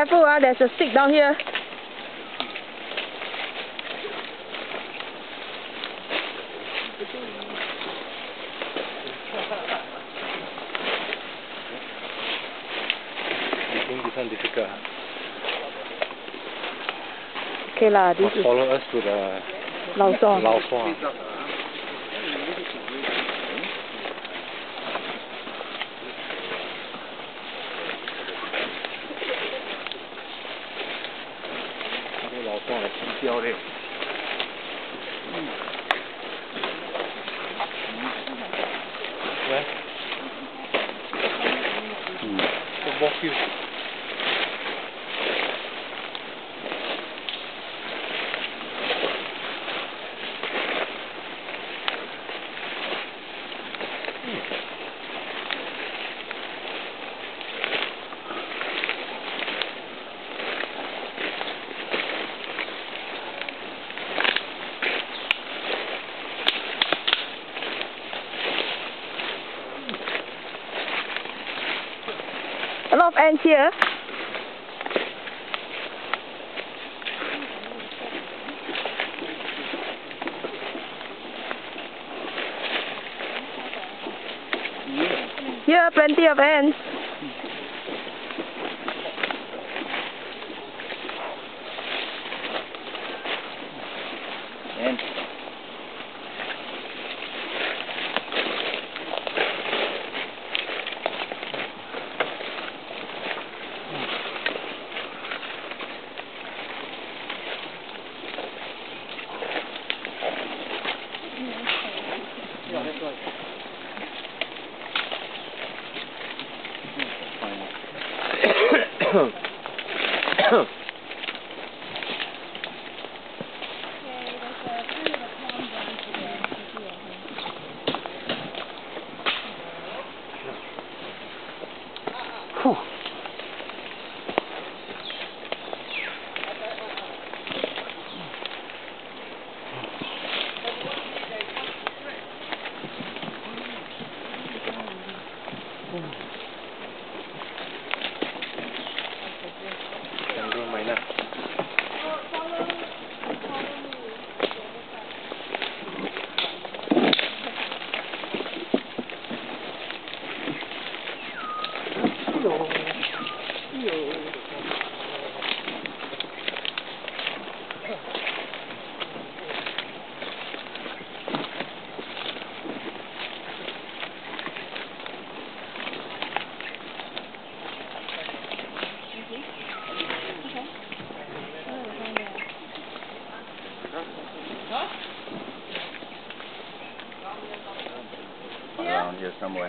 careful, there's a stick down here. I think this one difficult. Okay lah, this is follow us to the Lao Song. Walk you. A lot of ants here. Here, plenty of ants. Ants. Around here somewhere.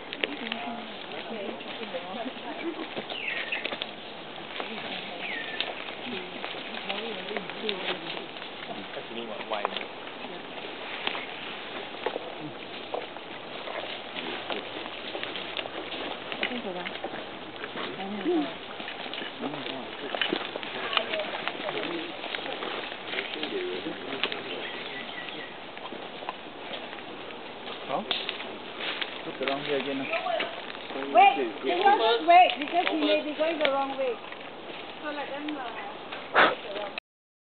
Look around here again. Wait, you just wait because he may be going the wrong way. So let them